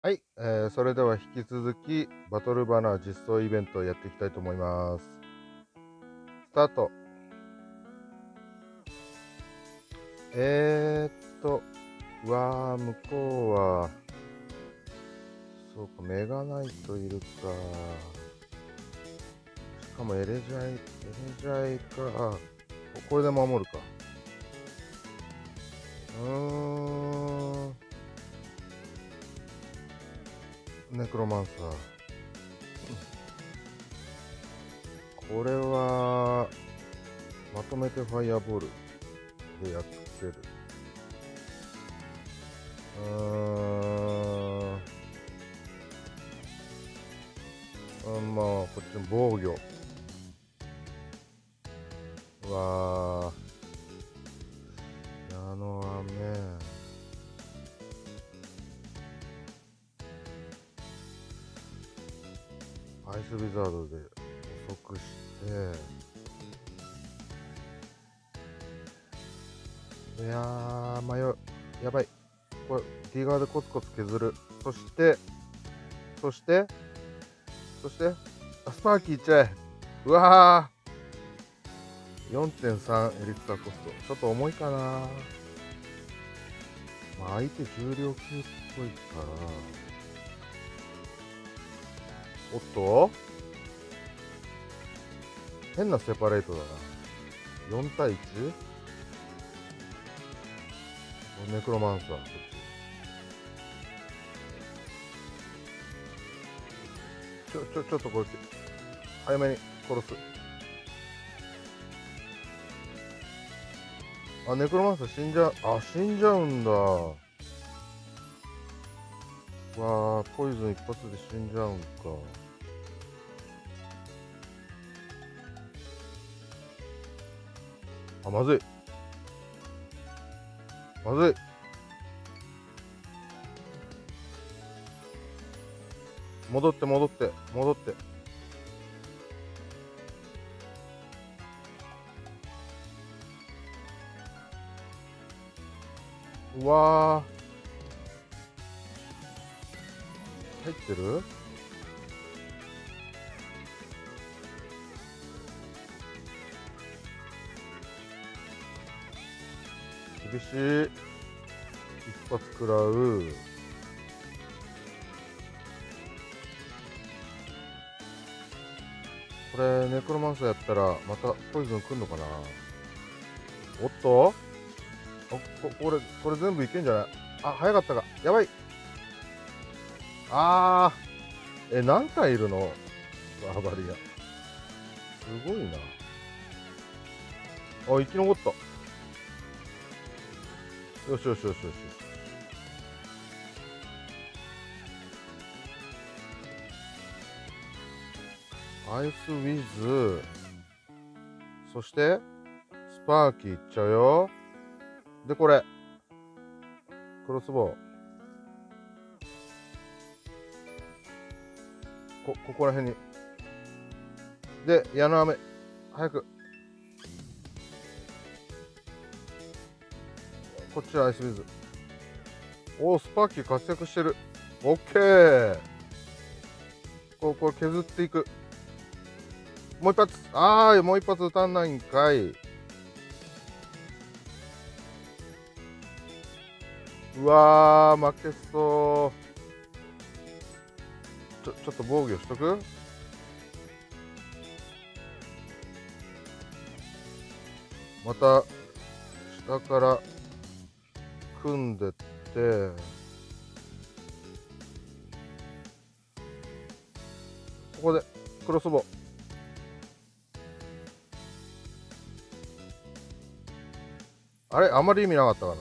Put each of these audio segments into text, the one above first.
はい、それでは引き続きバトルバナー実装イベントをやっていきたいと思います。スタート。うわー、向こうは、そうか、メガナイトいるか。しかもエレジャイか。これで守るか。ネクロマンサー。これは、まとめてファイアボールでやっつける。まあ、こっちの防御。うわー、矢の雨。アイスウィザードで遅くして、いやー、やばい。これ、D 側でコツコツ削る。そして、スパーキーいっちゃえ。うわー、4.3 エリクサーコスト。ちょっと重いかな。まあ、相手重量級っぽいから。おっと変なセパレートだな。4対 1？ ネクロマンサー、こっち。ちょっとこれ、早めに殺す。あ、ネクロマンサー死んじゃう。あ、死んじゃうんだ。わー、ポイズン一発で死んじゃうんか。あ、まずい。まずい。戻って。うわー、入ってる？厳しい。一発食らう。これ、ネクロマンサーやったら、またポイズン来んのかな。おっと、これ全部いけんじゃない？あ、早かったか。やばい。何体いるのバーバリア。すごいな。あ、生き残った。よし。アイスウィズ。そして、スパーキーいっちゃうよ。で、これ。クロスボウ。ここら辺に。で、矢の雨。早く。こっちはアイスウィズ。おー、スパーキー活躍してる。オッケー。これ削っていく。もう一発。もう一発撃たんないんかい。うわー、負けそう。ちょっと防御しとく。また、下から組んでって、ここでクロスボウ。あれ、あんまり意味なかったかな。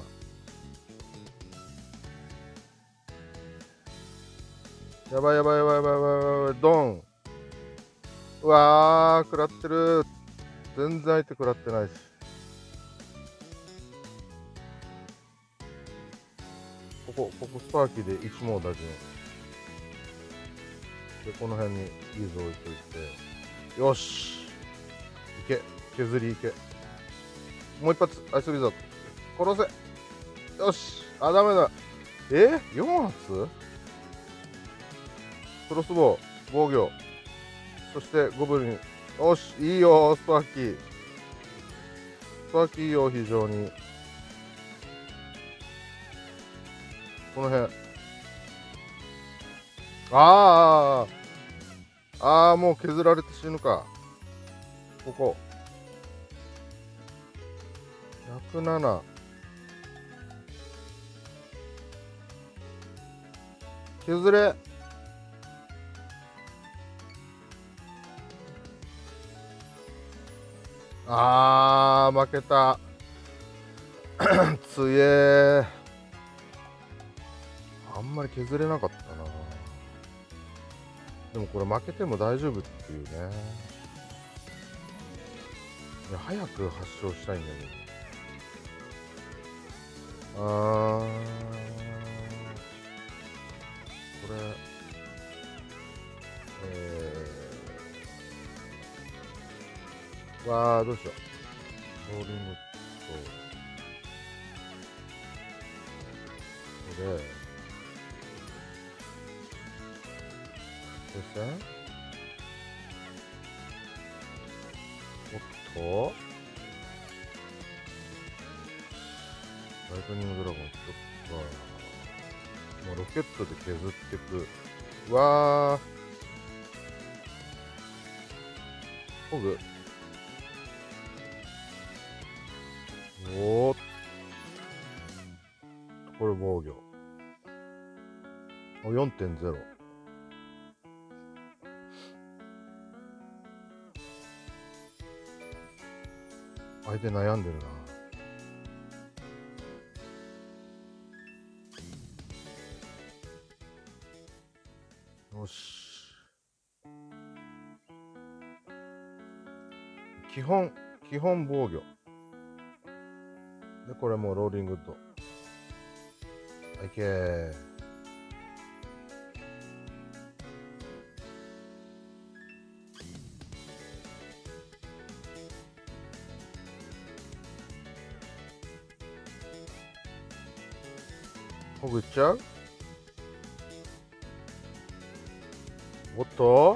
やばい、ドン。うわー、食らってる。全然相手食らってないし。ここスパーキーで1網打尽。で、この辺にリーズ置いといて。よし。いけ。削りいけ。もう一発、アイスリザード。殺せ。よし。あ、ダメだ。4発クロスボウ防御、そしてゴブリン。よし、いいよスパーキー。スパーキーいいよ、非常に。この辺。もう削られて死ぬか。ここ107。削れ。負けた。つえー。あんまり削れなかったな。でもこれ負けても大丈夫っていうね。いや、早く発症したいんだけど。これ、どうしよう。ローリングと、これ、風船、おっと、ライトニングドラゴン、ちょっと、もうロケットで削っていく。ホグ。おーっと、これ防御。4.0。相手悩んでるな。よし。基本防御。で、これもうローリングと。いけー。ほぐっちゃう。おっと、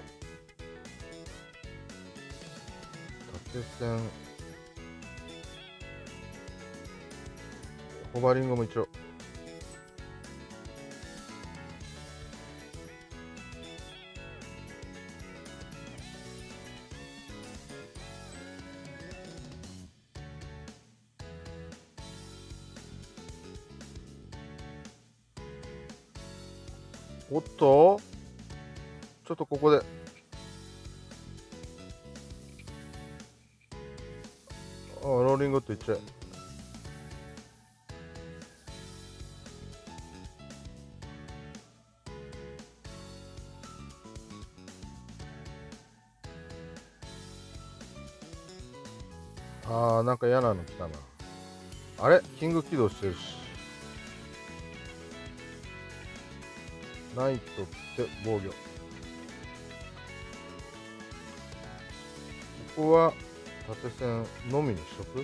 縦線、ホバリングも一応。おっと、ちょっとここでローリングって言っちゃえ。なんか嫌なの来たな。あれ、キング起動してるし。ナイトって防御。ここは縦線のみにしとく。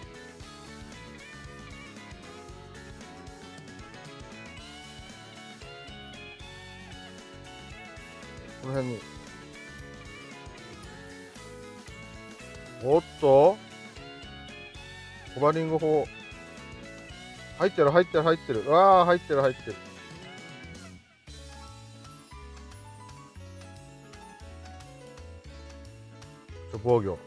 この辺に。おっと、ホバリング砲入ってる。入ってる。入ってる。入ってる。防御。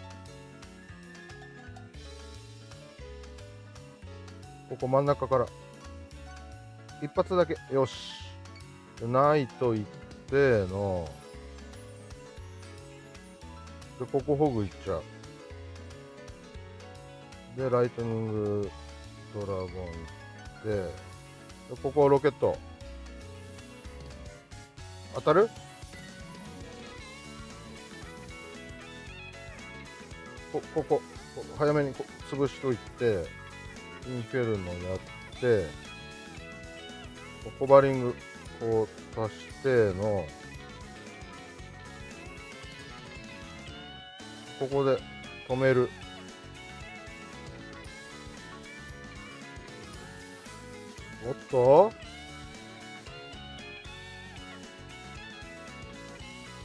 ここ真ん中から一発だけ。よし。ないと言っての。で、ここホグいっちゃう。で、ライトニングドラゴンで、ここロケット。当たる？ここ早めに潰しといて、インフェルノやって、ホバリングこう足しての、ここで止める。おっと、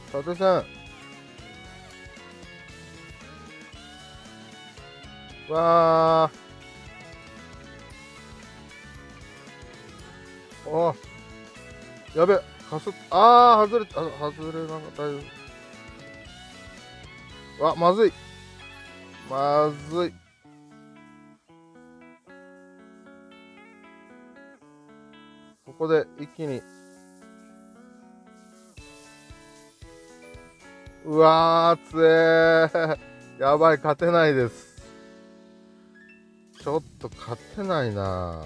縦線。わー。おやべ、かす、外れ、外れなかった。大丈夫。まずい。まずい。ここで一気に。うわー、つえー。やばい、勝てないです。ちょっと勝てないな。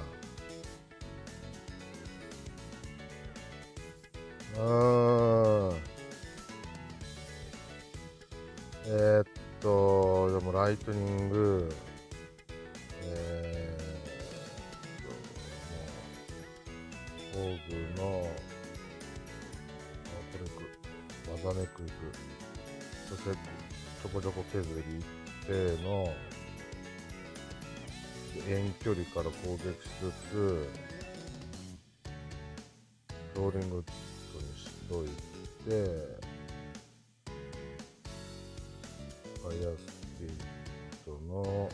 でもライトニング、もう、工具の、これいく、技ネックいく、そして、ちょこちょこ削りいっての、遠距離から攻撃しつつ、ローリングにしといて、ファイヤースピリットの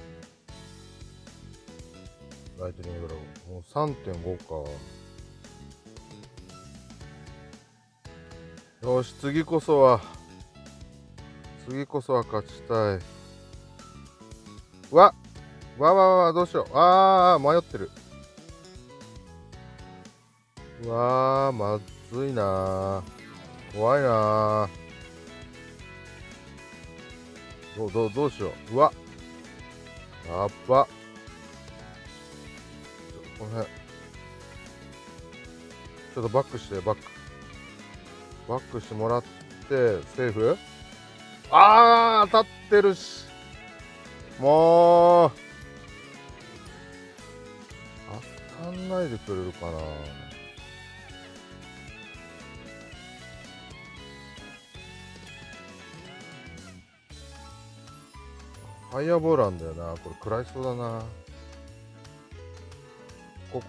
ライトニングドラゴン、もう 3.5 か。よし、次こそは勝ちたい。どうしよう。迷ってる。まずいな。怖いな。どうしよう。やっば。この辺。ちょっとバックして、バックしてもらって、セーフ。当たってるし。もう。当たんないでくれるかな。ファイヤーボールなんだよな。これ食らいそうだな。こ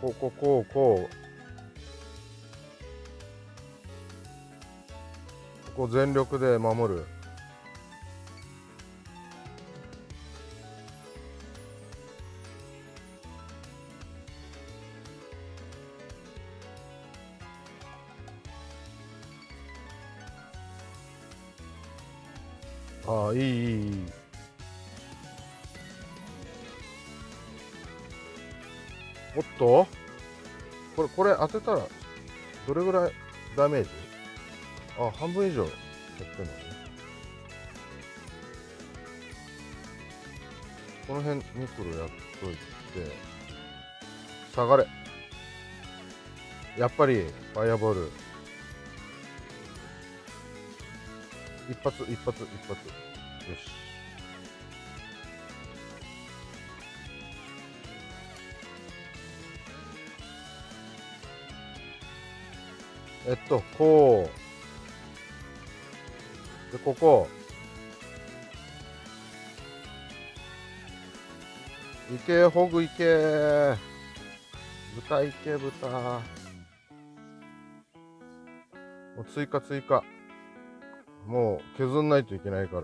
こ全力で守る。いい。おっと、これ当てたらどれぐらいダメージ？半分以上やってんのね。この辺ニクロやっといて、下がれ。やっぱりファイアボール一発。よし。こうで、ここいけ、ホグいけ、豚いけ、豚。もう追加。もう削んないといけないから。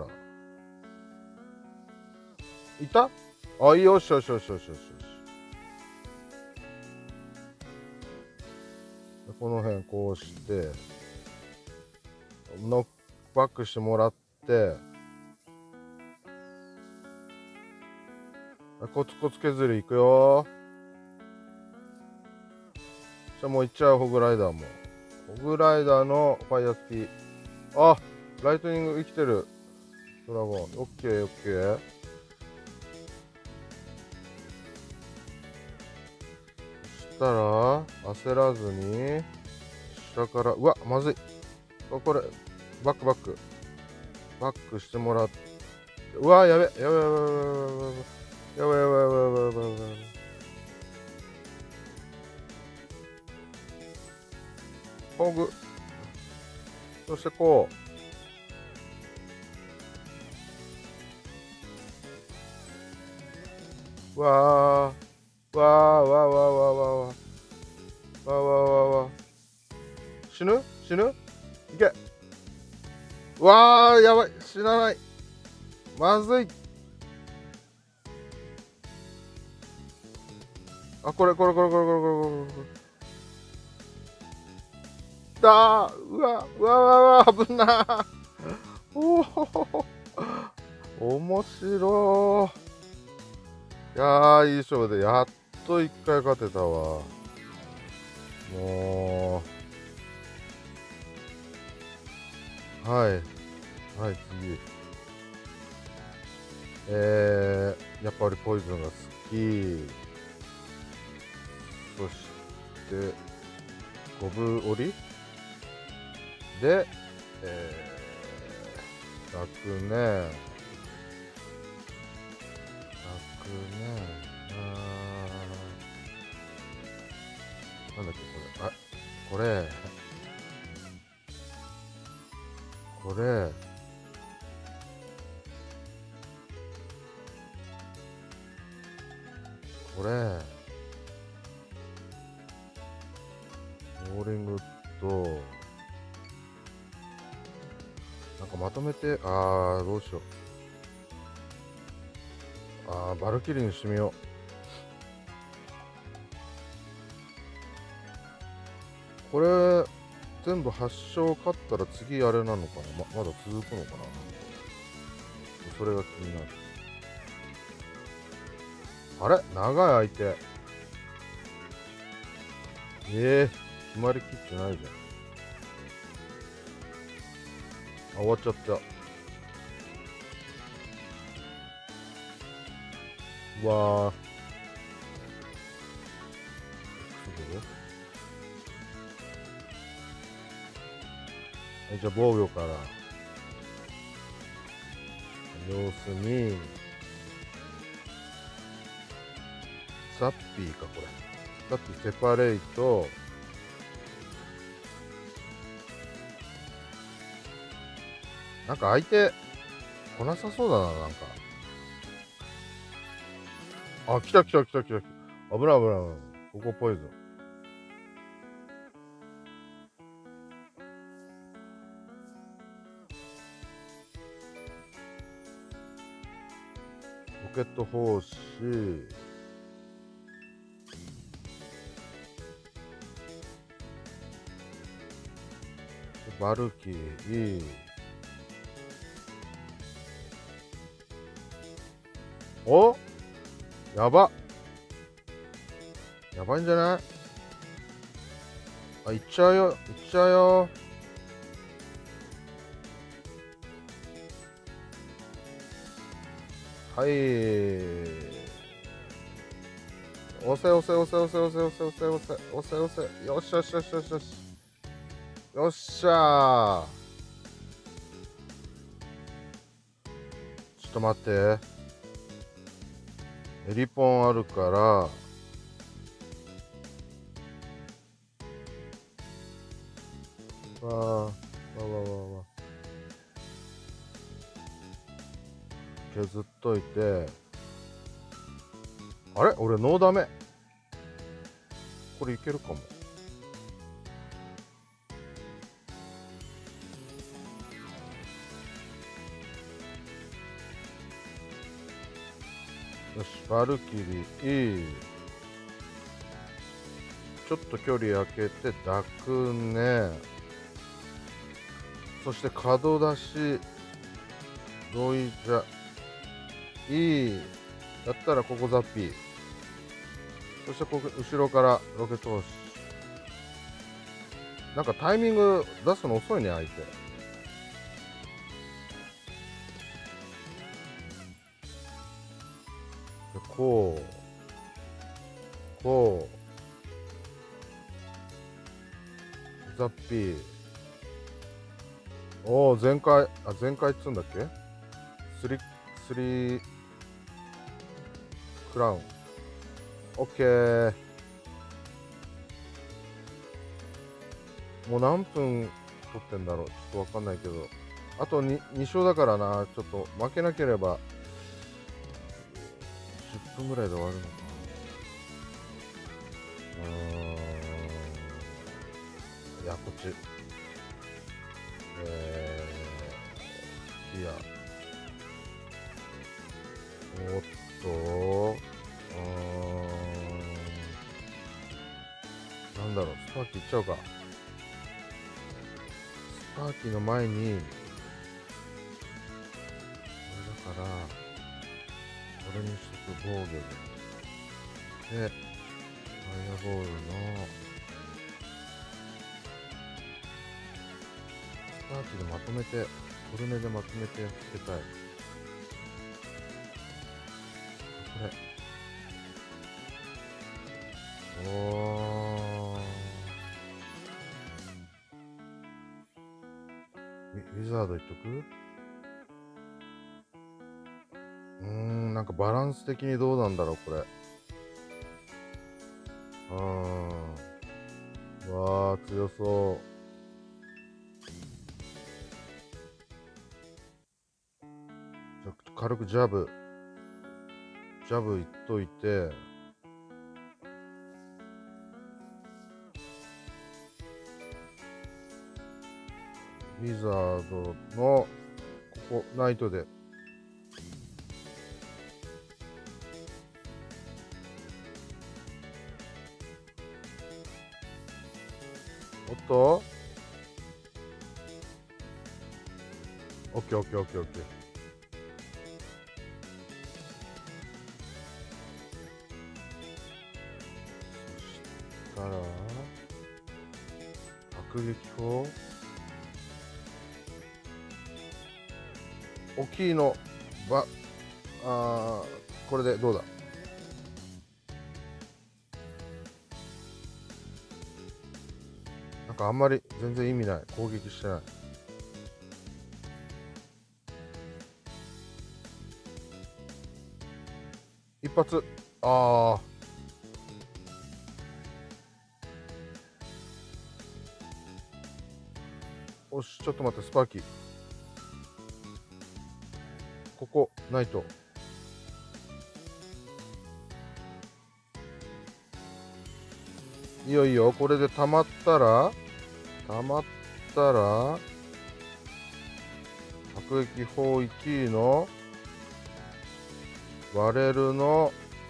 いた？よし。この辺こうしてノックバックしてもらって、コツコツ削りいくよ。じゃあもういっちゃう。ホグライダーも。ホグライダーのファイアスピー。ライトニング生きてる。ドラゴン。オッケー。そしたら焦らずに下から、まずい。これバックしてもらって、やべ。ホグ、そしてこう、死ぬいけ。 わー、やばい、死なない。まずい。あ、これ。だー、うわ、危なー。おお、面白い。いやー、いい勝負で、やっと1回勝てたわ。もう、はい、次。やっぱりポイズンが好き。そして、ゴブ折りで、楽ね。なんだっけ、これ。これ。ボーリングと、なんかまとめて、どうしよう。バルキリーにしてみよう。これ、全部8勝勝ったら次あれなのかな、まだ続くのかな。それが気になる。あれ、長い相手。決まりきってないじゃん。終わっちゃった。うわー。じゃあ防御から。様子見。サッピーか、これ。サッピーセパレイト。なんか相手、来なさそうだな、なんか。来た。危ない。ここポイズン。ロケット砲士。バルキリー。お、やばいんじゃない？いっちゃうよ。はい。押せ。よっしゃ。よっしゃー。ちょっと待って。エリポンあるから、わ削っといて。あれ、俺ノーダメ。これいけるかも。よし、バルキリー。ちょっと距離空けて抱くね。そして角出し。どいじゃいい。やったらここザッピー。そしてここ後ろからロケット押し。なんかタイミング出すの遅いね、相手。こうザッピー。おお、全開っつうんだっけ。スリークラウン。オッケー。もう何分取ってんだろう、ちょっとわかんないけど、あと 2勝だからな。ちょっと負けなければ10分ぐらいで終わるのかな。いや、こっち。 ティア。おっとなんだろう、スパーキーいっちゃうか。スパーキーの前に、これだから、これにしとく防御で。で、ファイアボールの、スパーキーでまとめて、トルネでまとめてやっつけたい。これ。ウィザードいっとく？なんかバランス的にどうなんだろう、これ。わー、強そう。じゃあ軽くジャブいっといて、ウィザードのここナイトでおっと、オッケーオッケーオッケーオッケー。そしたら迫撃砲、大きいのこれでどうだ。なんかあんまり全然意味ない。攻撃してない。一発。よし、ちょっと待って、スパーキー。ここ、ナイト。いいよいいよ。これで溜まったら、迫撃砲1位の、バレルの、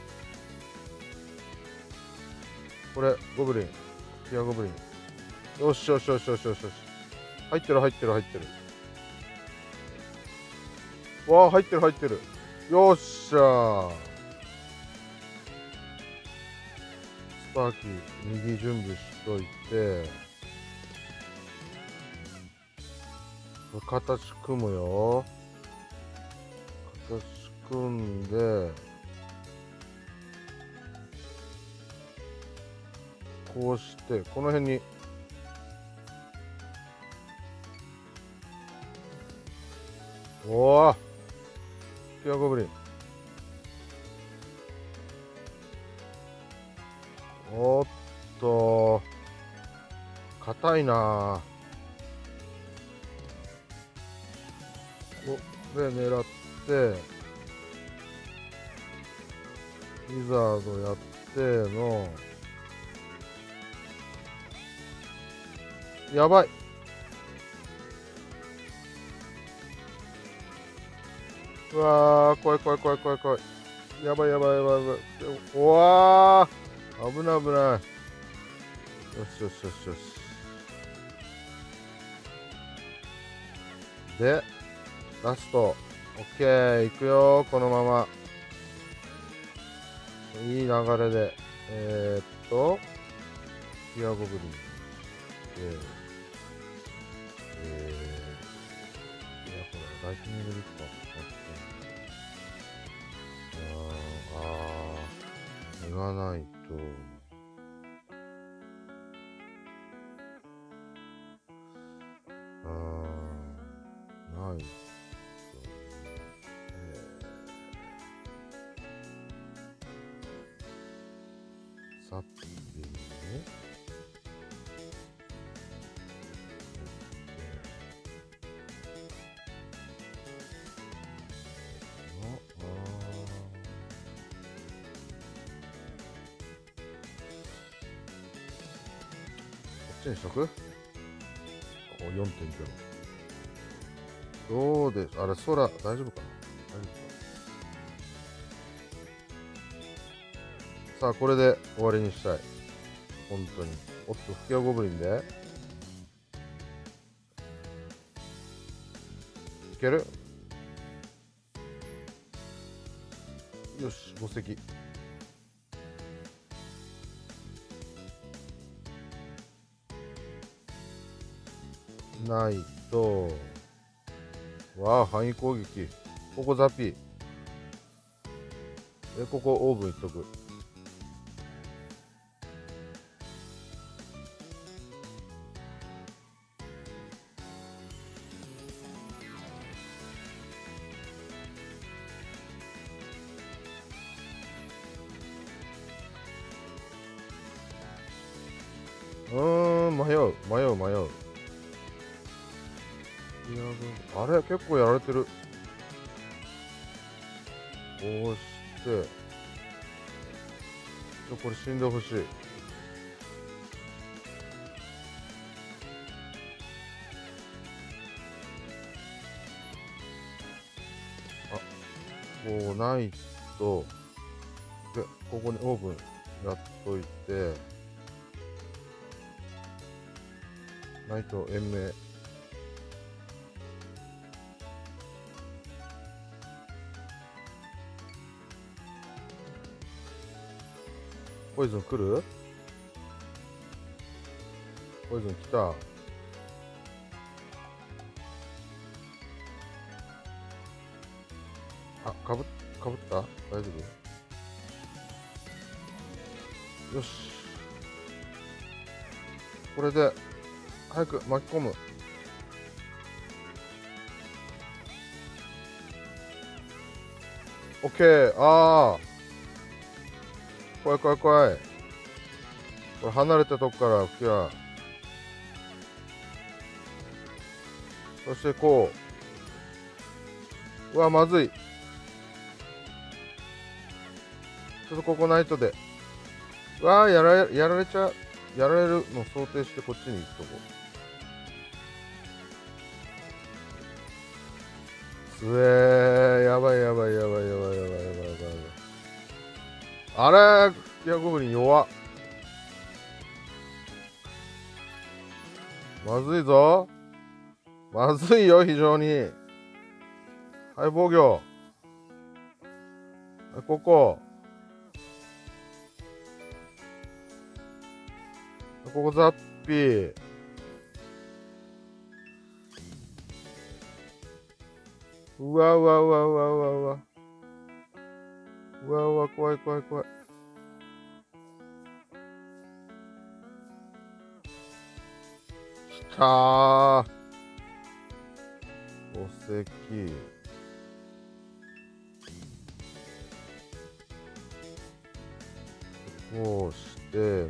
これ、ゴブリン。ピアゴブリン。よしよしよしよしよしよし。入ってる。わあ、入ってる。よっしゃー。スパーキー、右準備しといて、形組むよ。形組んで、こうして、この辺に、おー、ピアゴブリン。おっと、硬いな。これ狙って、ウィザードやっての、やばい。うわー、怖い。やばい。うわー、危ない。よし。で、ラスト。オッケー、いくよ、このまま。いい流れで。ピアゴブリン。ライトニングリッパー。言わないと。ないと。さっきね。こっちにしとく？ 4.0。 どうでしょう。あれ、空、大丈夫かな。大丈夫か。さあ、これで終わりにしたい。本当に。おっと、吹き矢ゴブリンで。いける。よし、5隻。ないと。わあ、範囲攻撃。ここザピ。ここオーブンいっとく。迷う。いや、あれ、結構やられてる。こうして。これ死んでほしい。あ、こうないと。で、ここにオーブンやっといて。ないと延命。ポイズン来る？ポイズン来た。あ、かぶった大丈夫？よし。これで、早く巻き込む。オッケー。ああ。怖い。これ離れたとこから吹き矢。そしてこう。うわ、まずい。ちょっとここナイトで。うわー、やられちゃう。やられるの想定してこっちに行くとこ。すえー、やばい。あれ、吹き矢ゴブリン弱っ。まずいぞ。まずいよ、非常に。はい、防御。はい、ここ。ここザッピー。うわ。怖い。きたー。お石。こうしての。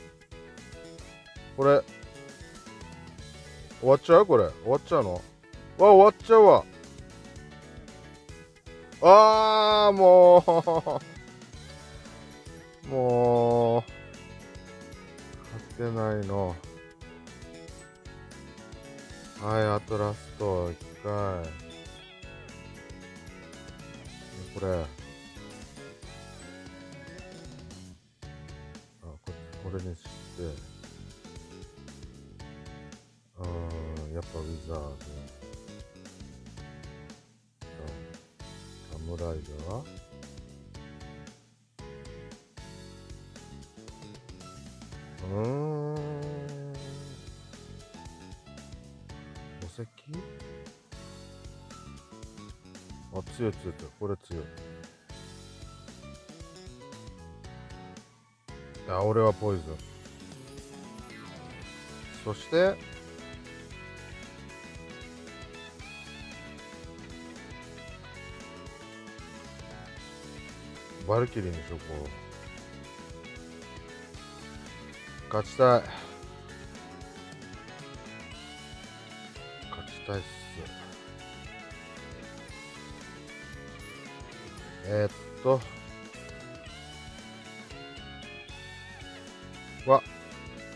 これ、終わっちゃう？これ。終わっちゃうの？わ、終わっちゃうわ。あー、もう、勝てないの。はい、あとラスト1回。これ。これにして。やっぱウィザード。サムライダー。お石？あ、強い。これ強い。あ、俺はポイズン。そして、バルキリーにしよう。勝ちたいっす。わ、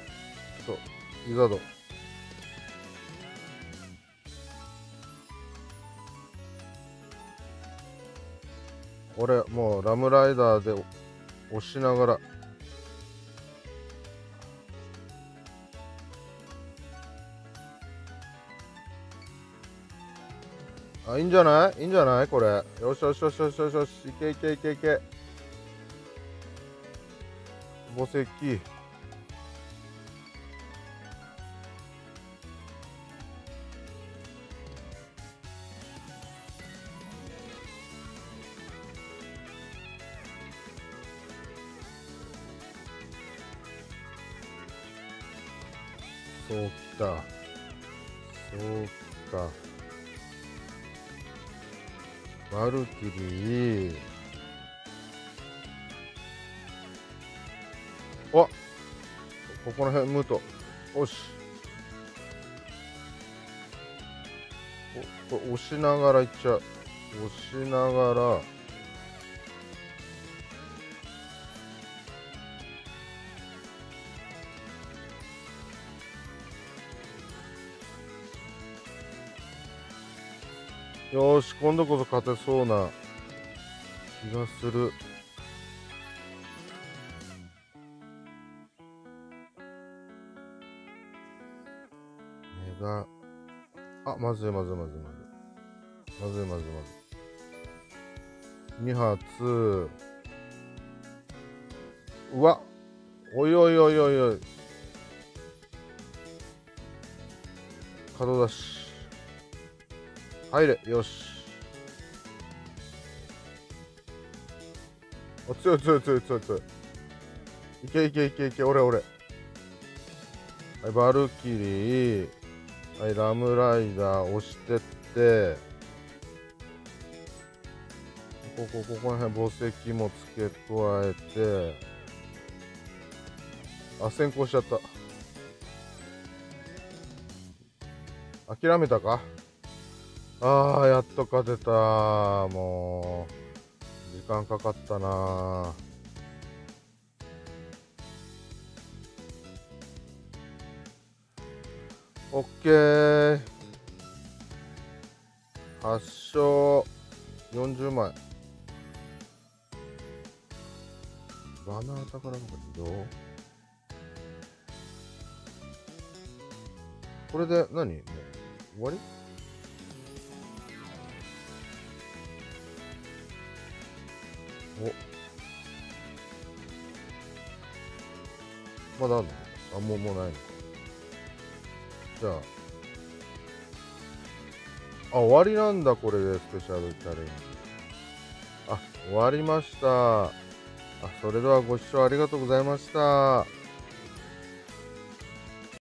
ちょっと、ウィザード。 俺もうラムライダーで押しながら、あ、いいんじゃない、いいんじゃないこれ。よしよしよしよしよしよし、いけいけいけいけ。墓石。そうか。そうか。バルキリー。お、ここら辺ムート。よし。これ押しながらいっちゃう。押しながら。よーし、今度こそ勝てそうな気がする。目が、あ、まずいまずいまずいまずい。まずいまずいまずい。2発。うわ、おいおいおいおいおい。角出し。入れ、よし。お、強い強い強い強い強い。いけいけいけいけ、俺俺。はい、バルキリー。はい、ラムライダー押してって。ここら辺墓石も付け加えて。あ、先行しちゃった。諦めたか。ああ、やっと勝てた。もう、時間かかったな。オッケー。8勝40枚。バナー宝箱どう？これで何？もう終わり？お、まだあるの？あ、もうないのか。じゃあ、終わりなんだ、これでスペシャルチャレンジ。あ、終わりました。あ、それではご視聴ありがとうございました。